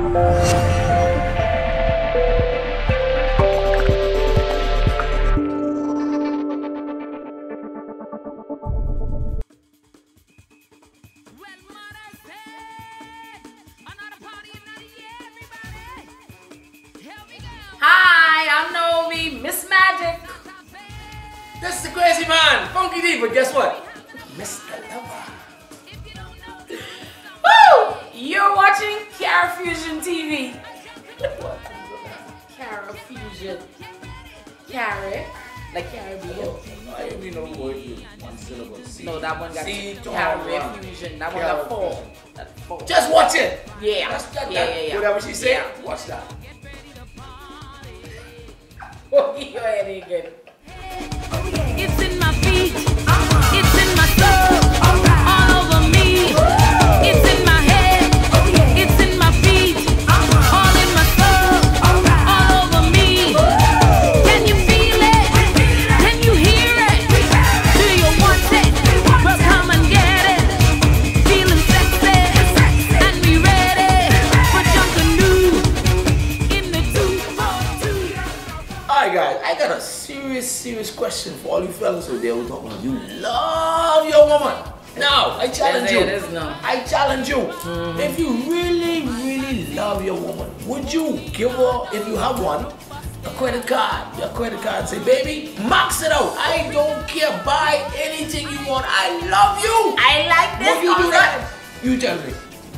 Miss Magic. That's the crazy man, Funky D, but guess what? Mr. Lover. Woo! You're watching Cara Fusion TV. Cara Fusion. Cara, like Caribbean. I didn't mean no word with one syllable. C. No, that one got Cara Fusion. That one got four. Just watch it. Yeah. Yeah. Whatever she said, Yeah. watch that. Oh, you ain't good. It's in my feet, it's in my soul, all over me. It's in my head, it's in my feet, all in my soul, all over me. Can you feel it? Can you hear it? Do you want it? Well, come and get it. Feeling sexy, and we ready for jumping new in the 242. Alright guys, I got a serious question for all you fellas out there who talking about you love your woman. Now, I challenge you. I challenge you. If you really love your woman, would you give her, if you have one, a credit card? Your credit card, say, baby, max it out. I don't care. Buy anything you want. I love you. I like this. Would you do that? You tell me.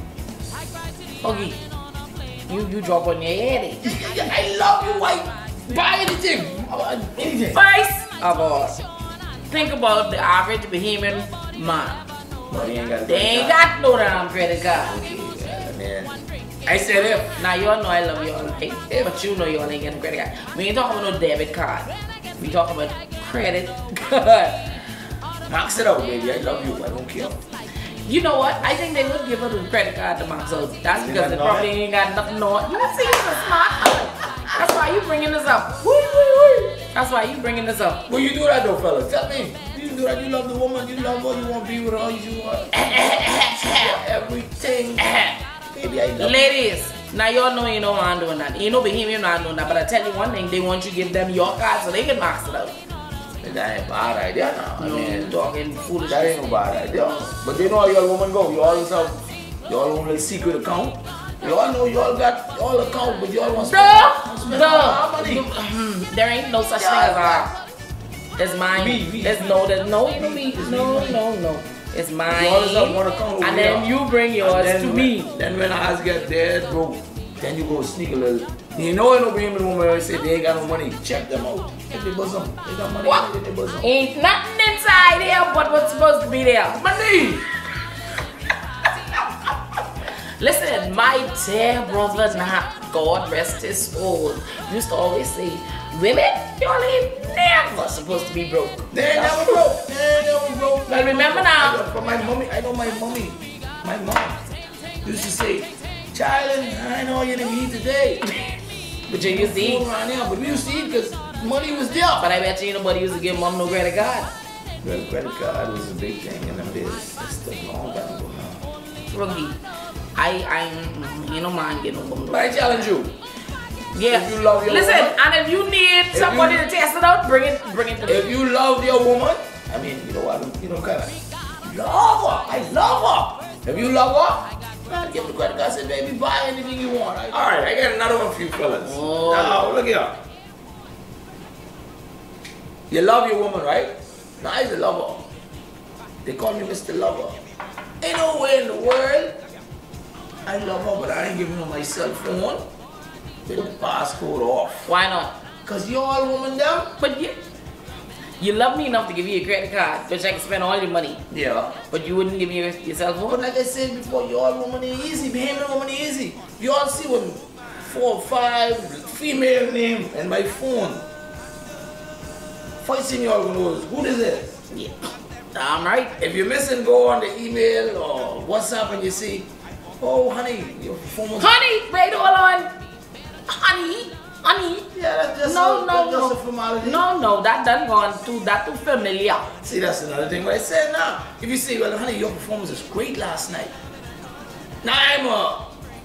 Okay. You drop on your head. I love you. Why? Buy anything. Anything. First of all, think about the average Bahamian man. No, They ain't got no damn credit card. I said if. Now you all know I love you all, right? But you know you all ain't getting credit card. We ain't talking about no debit card. We talking about credit card. Max it out, baby. I love you. I don't care. You know what? I think they would give her the credit card to max out. That's because they probably ain't got nothing on. You see, you're smart. That's why you bringing this up. That's why you bringing this up. Will you do that though, fellas? Tell me. You do that. You love the woman. You love her. You want to be with her. You want everything. Baby, I love Ladies, now y'all know you know I'm doing that. You know Bahamian not doing that. But I tell you one thing, they want you to give them your card so they can max it out. That ain't a bad idea now. I mean, talking foolish. That ain't no bad idea. But they know how your woman go. You always have your own little secret account. You all know you all got all account, but you all want to spend all money. There ain't no such thing as a. It's mine. There's no, you know me. No. It's mine. You always have one account. And then you bring yours to me. Then when ours get dead, bro, then you go sneak a little. You know, no Bahamian woman always say they ain't got no money. Check them out. If they bosom, they got money in their bosom. Ain't nothing inside there but what's supposed to be there. Money! Listen, my dear brother Nat, God rest his soul, used to always say, women, y'all ain't never supposed to be broke. They ain't never broke. They ain't never broke. But remember now. But my mommy, I know my mom used to say, child, I know you didn't eat today. But you used to eat. But we used to eat because money was there. But I bet you nobody used to give mom no credit card. Well, credit card was a big thing in them days. It's still long time ago now. Rookie, you know man get no bum. But I challenge you. Yeah. If you love your Listen, woman, and if you need somebody to test it out, bring it to me. If you love your woman, I mean, you know what? You know, kind of love her. I love her. If you love her, man, give the credit card. Say, baby, buy anything you want. All right, I got another one for you fellas. Oh. Now, look here. You love your woman, right? Now, I love her. They call me Mr. Lover. Ain't no way in the world I love her, but I ain't giving her my cell phone with the passcode off. Why not? Because you're all woman down. But you love me enough to give you a credit card, which I can spend all your money. Yeah. But you wouldn't give me your cell phone? But like I said before, you all woman is easy. Bahamian woman is easy. You all see when 4 or 5 female name and my phone. First thing you all gonna know is, who is it? Yeah. Damn right. If you're missing, go on the email or WhatsApp and you see, oh honey, your phone was... Honey, wait, hold on. Honey. Yeah, that's just a formality. No, that done gone too familiar. See, that's another thing what I said now. If you say, well honey, your performance was great last night. Now I'm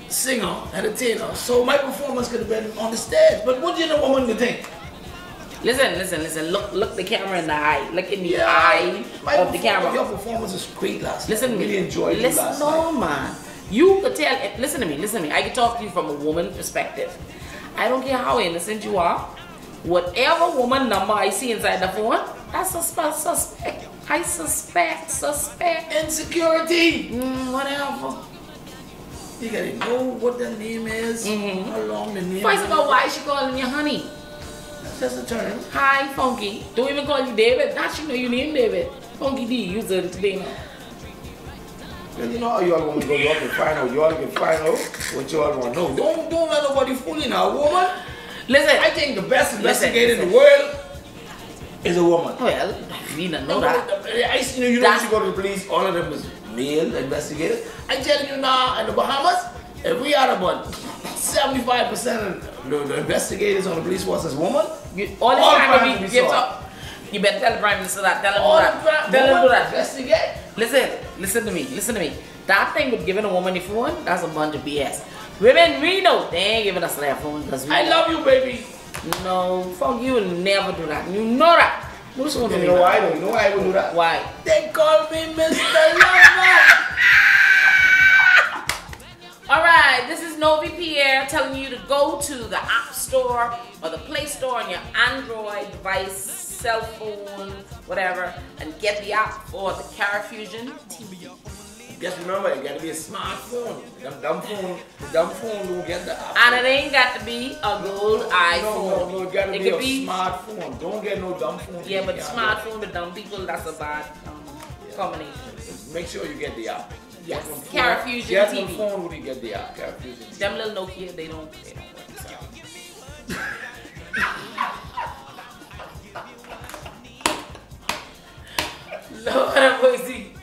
singer, entertainer. So my performance could have been on the stage. But what do you know woman to think? Listen. Look the camera in the eye. Look in the eye of the camera. Your performance was great last night. Listen to me. Really enjoyed it last no, night. man. You could tell. Listen to me. I can talk to you from a woman perspective. I don't care how innocent you are. Whatever woman number I see inside the phone, that's a suspect. I suspect. Insecurity. Whatever. You gotta know what the name is, how long the name is. First of all, why is she calling you honey? That's just a term. Hi, Funky. Don't even call you David. Now she know you name David. Funky D, use it today now. Well, you know how you all want to go, you all can find out what you all want to know. Don't let nobody fool you now, woman. Listen. I think the best investigator in the world is a woman. Well, we don't know that. You know, you go to the police, all of them is male investigators. I'm telling you now, in the Bahamas, if we had about 75% of the investigators on the police force as women, all the time we get up. You better tell the Prime Minister that. Tell him do that. Investigate. Listen to me. That thing with giving a woman a phone, that's a bunch of BS. Women, we know they ain't giving us their phone because I love you, baby. No, fuck you will never do that. You know that. You know why though? You know why I would do that? Why? They call me Mr. Lover. Alright, this is Novi Pierre telling you to go to the App Store or the Play Store on your Android device, cell phone, whatever, and get the app for the CarFusion TV. Just remember, it gotta be a smartphone. The dumb phone don't get the app. And it ain't got to be a gold iPhone. No, it gotta be a smartphone. Don't get no dumb phone. Yeah, but smartphone with dumb people, that's a bad combination. Make sure you get the app. Yes, CarFusion TV. Get the phone when you get the app, CarFusion TV. Them little Nokia, they don't work. So. Lord have mercy.